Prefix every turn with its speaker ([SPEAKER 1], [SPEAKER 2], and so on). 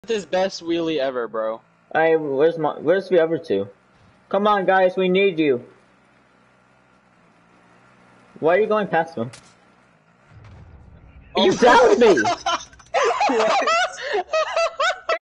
[SPEAKER 1] His best wheelie ever, bro.
[SPEAKER 2] Alright, where's the other two? Come on, guys, we need you. Why are you going past them?
[SPEAKER 1] Oh.
[SPEAKER 2] You downed me!
[SPEAKER 3] What?